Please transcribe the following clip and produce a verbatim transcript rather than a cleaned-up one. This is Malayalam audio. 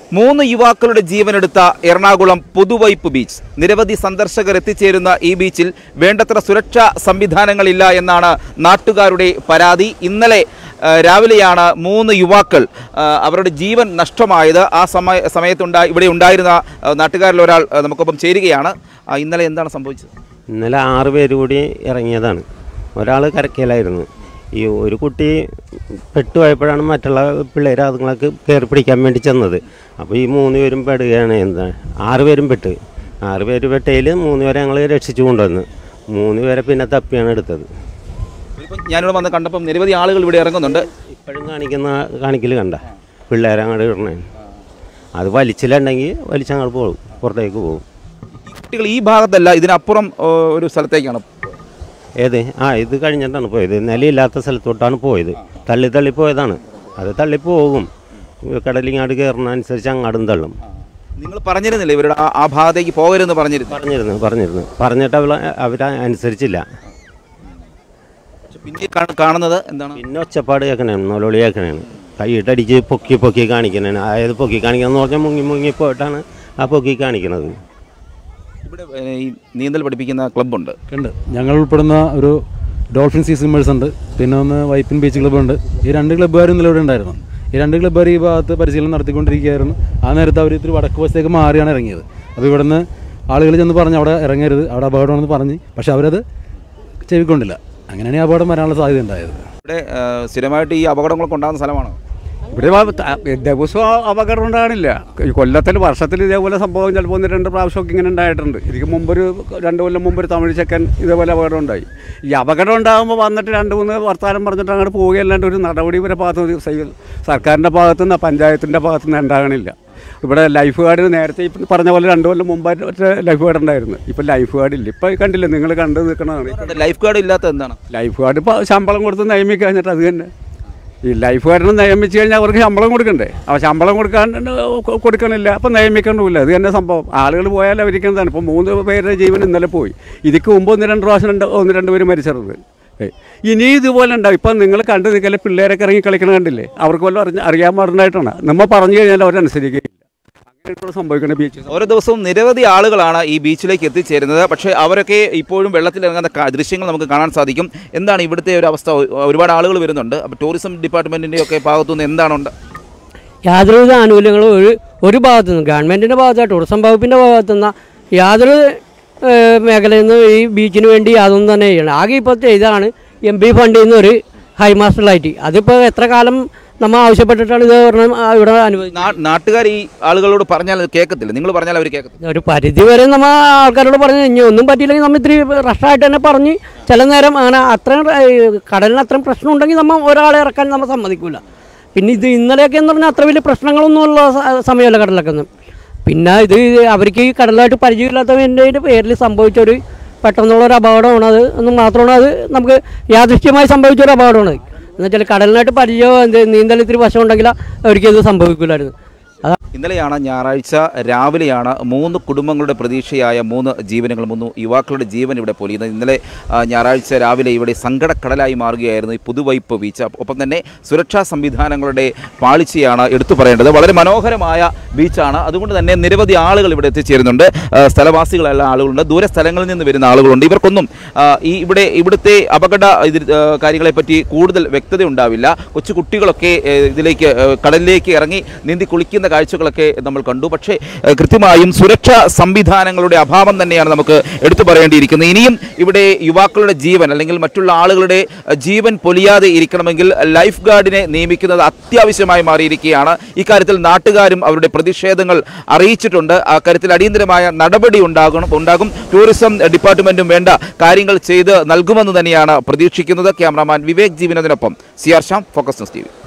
മൂന്ന് യുവാക്കളുടെ ജീവനെടുത്ത എറണാകുളം പുതുവൈപ്പ് ബീച്ച്. നിരവധി സന്ദർശകർ എത്തിച്ചേരുന്ന ഈ ബീച്ചിൽ വേണ്ടത്ര സുരക്ഷാ സംവിധാനങ്ങളില്ല എന്നാണ് നാട്ടുകാരുടെ പരാതി. ഇന്നലെ രാവിലെയാണ് മൂന്ന് യുവാക്കൾ അവരുടെ ജീവൻ നഷ്ടമായത്. ആ സമയ സമയത്തുണ്ടാ ഇവിടെ ഉണ്ടായിരുന്ന നാട്ടുകാരിൽ ഒരാൾ നമുക്കൊപ്പം ചേരുകയാണ്. ഇന്നലെ എന്താണ് സംഭവിച്ചത്? ഇന്നലെ ആറ് പേര് കൂടി ഇറങ്ങിയതാണ്. ഒരാൾ കരക്കയിലായിരുന്നു. ഈ ഒരു കുട്ടി പെട്ടുപോയപ്പോഴാണ് മറ്റുള്ള പിള്ളേർ അതുങ്ങൾക്ക് കയറി പിടിക്കാൻ വേണ്ടി ചെന്നത്. അപ്പോൾ ഈ മൂന്ന് പേരും പെടുകയാണ്. എന്താ ആറ് പേരും പെട്ട് ആറ് പേര് പെട്ടതിൽ മൂന്ന് പേരെ ഞങ്ങൾ രക്ഷിച്ചു കൊണ്ടുവന്ന് മൂന്ന് പേരെ പിന്നെ തപ്പിയാണ് എടുത്തത്. ഞാനിവിടെ വന്ന് കണ്ടപ്പം നിരവധി ആളുകൾ ഇവിടെ ഇറങ്ങുന്നുണ്ട്. ഇപ്പോഴും കാണിക്കുന്ന കാണിക്കൽ കണ്ട പിള്ളേരെ അങ്ങോട്ട് ഇടണേ. അത് വലിച്ചിലുണ്ടെങ്കിൽ വലിച്ചങ്ങോട്ട് പോകും, പുറത്തേക്ക് പോകും. കുട്ടികൾ ഈ ഭാഗത്തല്ല, ഇതിനപ്പുറം ഒരു സ്ഥലത്തേക്കാണ്. ഏത് ആ ഇത് കഴിഞ്ഞിട്ടാണ് പോയത്. നിലയില്ലാത്ത സ്ഥലത്തോട്ടാണ് പോയത്. തള്ളി തള്ളി പോയതാണ്. അത് തള്ളിപ്പോകും. കടലിങ്ങാട് കയറുന്ന അനുസരിച്ച് അങ്ങാടും തള്ളും. നിങ്ങൾ പറഞ്ഞിരുന്നില്ല ഇവരുടെ ആ ഭാഗത്തേക്ക് പോകരുതെന്ന്? പറഞ്ഞിരുന്നു പറഞ്ഞിരുന്നു പറഞ്ഞിരുന്നു പറഞ്ഞിട്ട് അവർ അവർ അനുസരിച്ചില്ല. പിന്നെ കാണുന്നത് എന്താണ്? പിന്നെ ഒച്ചപ്പാട് കേൾക്കണേണ്, നൊലോളി കേൾക്കണേണ്, കൈയിട്ടടിച്ച് പൊക്കി പൊക്കി കാണിക്കണേണ്. അതായത് പൊക്കി കാണിക്കാന്ന് പറഞ്ഞാൽ മുങ്ങി മുങ്ങി പോയിട്ടാണ് ആ പൊക്കി കാണിക്കണത്. ഇവിടെ ഈ നീന്തൽ പഠിപ്പിക്കുന്ന ക്ലബ്ബുണ്ട് ഉണ്ട്. ഞങ്ങൾ ഉൾപ്പെടുന്ന ഒരു ഡോൾഫിൻ സീ സ്വിമ്മേഴ്സ് ഉണ്ട്, പിന്നെ ഒന്ന് വൈപ്പിൻ ബീച്ച് ക്ലബ്ബുണ്ട്. ഈ രണ്ട് ക്ലബ്ബുകാരും ഇന്നലെ ഇവിടെ ഉണ്ടായിരുന്നു. ഈ രണ്ട് ക്ലബ്ബുകാർ ഈ ഭാഗത്ത് പരിശീലനം നടത്തിക്കൊണ്ടിരിക്കുകയായിരുന്നു. ആ നേരത്ത് അവർ ഇത്തിരി വടക്ക് വശത്തേക്ക് മാറിയാണ് ഇറങ്ങിയത്. അപ്പോൾ ഇവിടുന്ന് ആളുകൾ ചെന്ന് പറഞ്ഞ് അവിടെ ഇറങ്ങരുത്, അവിടെ അപകടമാണെന്ന് പറഞ്ഞ്, പക്ഷെ അവരത് ചെവിക്കൊണ്ടില്ല. അങ്ങനെയാണ് ഈ അപകടം വരാനുള്ള സാധ്യത ഉണ്ടായത്. ഇവിടെ സ്ഥിരമായിട്ട് ഈ അപകടങ്ങളൊക്കെ ഉണ്ടാകുന്ന സ്ഥലമാണോ? ഇവിടെ ദിവസവും അപകടം ഉണ്ടാകാനില്ല. കൊല്ലത്തിൽ വർഷത്തിൽ ഇതേപോലെ സംഭവം ചിലപ്പോൾ ഒന്ന് രണ്ട് പ്രാവശ്യമൊക്കെ ഇങ്ങനെ ഉണ്ടായിട്ടുണ്ട്. ഇതിന് മുമ്പൊരു രണ്ട് കൊല്ലം മുമ്പ് ഒരു തമിഴ് ചെക്കൻ ഇതേപോലെ അപകടം ഉണ്ടായി. ഈ അപകടം ഉണ്ടാകുമ്പോൾ വന്നിട്ട് രണ്ട് മൂന്ന് വർത്താനം പറഞ്ഞിട്ട് അങ്ങോട്ട് പോവുകയല്ലാണ്ട് ഒരു നടപടി ഇവരെ ഭാഗത്ത് സർക്കാരിൻ്റെ ഭാഗത്തു നിന്ന് പഞ്ചായത്തിൻ്റെ ഭാഗത്തു നിന്ന് ഉണ്ടാകണില്ല. ഇവിടെ ലൈഫ് ഗാർഡിന് നേരത്തെ ഇപ്പം പറഞ്ഞ പോലെ രണ്ട് കൊല്ലം മുമ്പായിട്ട് ലൈഫ് ഗാർഡ് ഉണ്ടായിരുന്നു. ഇപ്പം ലൈഫ് ഗാർഡ് ഇല്ല. ഇപ്പം കണ്ടില്ലേ നിങ്ങൾ കണ്ടു നിൽക്കണതാണ്. ലൈഫ് ഗാർഡ് ഇല്ലാത്ത എന്താണ്? ലൈഫ് ഗാർഡ് ഇപ്പോൾ ശമ്പളം കൊടുത്ത് നിയമിക്കുക കഴിഞ്ഞിട്ട് അത് തന്നെ. ഈ ലൈഫ് ഗാർഡിനെ നിയമിച്ച് കഴിഞ്ഞാൽ അവർക്ക് ശമ്പളം കൊടുക്കണ്ടേ? അപ്പോൾ ശമ്പളം കൊടുക്കാൻ കൊടുക്കണില്ല, അപ്പം നിയമിക്കണമില്ല. അത് തന്നെ സംഭവം. ആളുകൾ പോയാൽ അവരിക്കുന്നതാണ്. ഇപ്പോൾ മൂന്ന് പേരുടെ ജീവൻ ഇന്നലെ പോയി. ഇതിക്ക് മുമ്പ് ഒന്ന് രണ്ട് പ്രാവശ്യം രണ്ട് ഒന്ന് രണ്ട് പേര് മരിച്ചത്. ഇനി ഇതുപോലെ ഉണ്ടാവും. ഇപ്പം നിങ്ങൾ കണ്ടു നിൽക്കല്ലേ, പിള്ളേരൊക്കെ ഇറങ്ങി കളിക്കണം കണ്ടില്ലേ? അവർക്ക് വല്ലതും അറിഞ്ഞ അറിയാൻ പാടുണ്ടായിട്ടാണ്. നമ്മൾ പറഞ്ഞു കഴിഞ്ഞാൽ അവരനുസരിക്കുകയില്ല. അങ്ങനെയുള്ള സംഭവിക്കുന്ന ബീച്ച്. ഓരോ ദിവസവും നിരവധി ആളുകളാണ് ഈ ബീച്ചിലേക്ക് എത്തിച്ചേരുന്നത്. പക്ഷേ അവരൊക്കെ ഇപ്പോഴും വെള്ളത്തിലിറങ്ങുന്ന ദൃശ്യങ്ങൾ നമുക്ക് കാണാൻ സാധിക്കും. എന്താണ് ഇവിടുത്തെ ഒരു അവസ്ഥ? ഒരുപാട് ആളുകൾ വരുന്നുണ്ട്. അപ്പോൾ ടൂറിസം ഡിപ്പാർട്ട്മെൻറ്റിൻ്റെ ഒക്കെ ഭാഗത്തുനിന്ന് എന്താണുണ്ട്? യാതൊരുവിധ ആനുകൂല്യങ്ങളും ഒരു ഒരു ഭാഗത്തുനിന്ന് ഗവൺമെൻറ്റിൻ്റെ ഭാഗത്ത് ടൂറിസം വകുപ്പിൻ്റെ ഭാഗത്തുനിന്ന് യാതൊരു മേഖലയിൽ നിന്ന് ഈ ബീച്ചിന് വേണ്ടി യാതൊന്നും തന്നെ ചെയ്യണം. ആകെ ഇപ്പോൾ ചെയ്താണ് എം പി ഫണ്ടിൽ നിന്ന് ഒരു ഹൈമാസ്റ്റർ ലൈറ്റ്. അതിപ്പോൾ എത്ര കാലം നമ്മൾ ആവശ്യപ്പെട്ടിട്ടാണ് ഇത് പറഞ്ഞാൽ ഇവിടെ അനുവദിച്ചത്. നാട്ടുകാർ ഈ ആളുകളോട് പറഞ്ഞാൽ കേൾക്കത്തില്ല. നിങ്ങൾ പറഞ്ഞാൽ അവർ കേൾക്കത്തില്ല. ഒരു പരിധി വരെ നമ്മൾ ആൾക്കാരോട് പറഞ്ഞ് ഇനി ഒന്നും പറ്റിയില്ലെങ്കിൽ നമ്മൾ ഇത്തിരി റഷായിട്ട് തന്നെ പറഞ്ഞ് ചില നേരം അങ്ങനെ അത്രയും കടലിന് അത്രയും പ്രശ്നം ഉണ്ടെങ്കിൽ നമ്മൾ ഒരാളെ ഇറക്കാൻ നമ്മൾ സമ്മതിക്കില്ല. പിന്നെ ഇത് ഇന്നലെയൊക്കെ എന്ന് പറഞ്ഞാൽ അത്ര വലിയ പ്രശ്നങ്ങളൊന്നുമുള്ള സമയമല്ല കടലൊക്കെ ഒന്നും. പിന്നെ ഇത് അവർക്ക് ഈ കടലായിട്ട് പരിചയമില്ലാത്തതിൻ്റെ പേരിൽ സംഭവിച്ചൊരു പെട്ടെന്നുള്ളൊരു അപകടമാണ്. അത് ഒന്നും മാത്രമാണ് അത് നമുക്ക് യാദൃശ്യമായി സംഭവിച്ചൊരു അപകടമാണ്. എന്നുവെച്ചാൽ കടലിനായിട്ട് പരിചയം എന്ത് നീന്തൽ ഇത്തിരി വശം ഉണ്ടെങ്കിൽ അവർക്ക് ഇത് സംഭവിക്കില്ലായിരുന്നു. ഇന്നലെയാണ് ഞായറാഴ്ച രാവിലെയാണ് മൂന്ന് കുടുംബങ്ങളുടെ പ്രതീക്ഷയായ മൂന്ന് ജീവനുകൾ മൂന്ന് യുവാക്കളുടെ ജീവൻ ഇവിടെ പൊലിയുന്നത്. ഇന്നലെ ഞായറാഴ്ച രാവിലെ ഇവിടെ സങ്കടക്കടലായി മാറുകയായിരുന്നു ഈ പുതുവൈപ്പ് ബീച്ച്. ഒപ്പം തന്നെ സുരക്ഷാ സംവിധാനങ്ങളുടെ പാളിച്ചയാണ് എടുത്തു പറയേണ്ടത്. വളരെ മനോഹരമായ ബീച്ചാണ്. അതുകൊണ്ട് തന്നെ നിരവധി ആളുകൾ ഇവിടെ എത്തിച്ചേരുന്നുണ്ട്. സ്ഥലവാസികളെല്ലാം ആളുകളുണ്ട്, ദൂര സ്ഥലങ്ങളിൽ നിന്ന് വരുന്ന ആളുകളുണ്ട്. ഇവർക്കൊന്നും ഈ ഇവിടെ ഇവിടുത്തെ അപകട ഇത് കാര്യങ്ങളെപ്പറ്റി കൂടുതൽ വ്യക്തത ഉണ്ടാവില്ല. കൊച്ചു കുട്ടികളൊക്കെ ഇതിലേക്ക് കടലിലേക്ക് ഇറങ്ങി നീന്തി കുളിക്കുന്ന കാഴ്ചകളൊക്കെ നമ്മൾ കണ്ടു. പക്ഷേ കൃത്യമായും സുരക്ഷാ സംവിധാനങ്ങളുടെ അഭാവം തന്നെയാണ് നമുക്ക് എടുത്തു പറയേണ്ടിയിരിക്കുന്നത്. ഇനിയും ഇവിടെ യുവാക്കളുടെ ജീവൻ അല്ലെങ്കിൽ മറ്റുള്ള ആളുകളുടെ ജീവൻ പൊലിയാതെ ഇരിക്കണമെങ്കിൽ ലൈഫ് ഗാർഡിനെ നിയമിക്കുന്നത് അത്യാവശ്യമായി മാറിയിരിക്കുകയാണ്. ഇക്കാര്യത്തിൽ നാട്ടുകാരും അവരുടെ പ്രതിഷേധങ്ങൾ അറിയിച്ചിട്ടുണ്ട്. അക്കാര്യത്തിൽ അടിയന്തരമായ നടപടി ഉണ്ടാകണം ഉണ്ടാകും ടൂറിസം ഡിപ്പാർട്ട്മെന്റും വേണ്ട കാര്യങ്ങൾ ചെയ്ത് നൽകുമെന്ന് തന്നെയാണ് പ്രതീക്ഷിക്കുന്നത്. ക്യാമറാമാൻ വിവേക് ജീവനത്തിനൊപ്പം C R Shyam, Focus News T V.